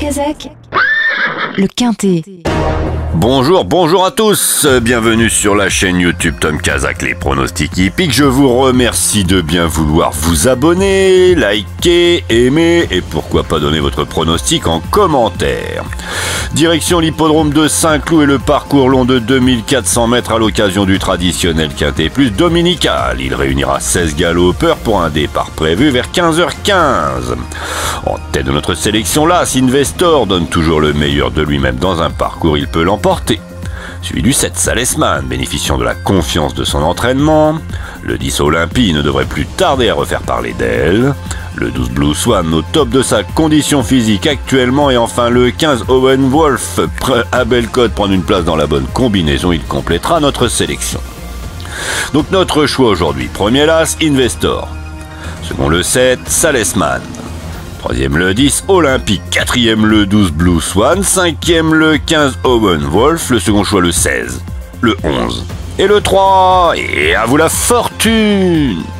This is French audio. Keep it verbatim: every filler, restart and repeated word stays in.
Kazakh, le Quintet. Bonjour, bonjour à tous, bienvenue sur la chaîne YouTube Tom Kazakh, les pronostics hippiques. Je vous remercie de bien vouloir vous abonner, liker, aimer et pourquoi pas donner votre pronostic en commentaire. Direction l'hippodrome de Saint-Cloud et le parcours long de deux mille quatre cents mètres à l'occasion du traditionnel Quintet Plus dominical. Il réunira seize galopeurs pour un départ prévu vers quinze heures quinze. En tête de notre sélection, l'As Investor donne toujours le meilleur de lui-même dans un parcours, il peut l'emporter. Suivi du sept Salesman, bénéficiant de la confiance de son entraînement. Le dix Olympie ne devrait plus tarder à refaire parler d'elle. Le douze Blue Swan au top de sa condition physique actuellement. Et enfin le quinze Owen Wolf à belle cote prendre une place dans la bonne combinaison. Il complétera notre sélection. Donc notre choix aujourd'hui. Premier l'As Investor. Second le sept Salesman. Troisième le dix Olympique, quatrième le douze Blue Swan, cinquième le quinze Owen Wolf, le second choix le seize, le onze et le trois. Et à vous la fortune!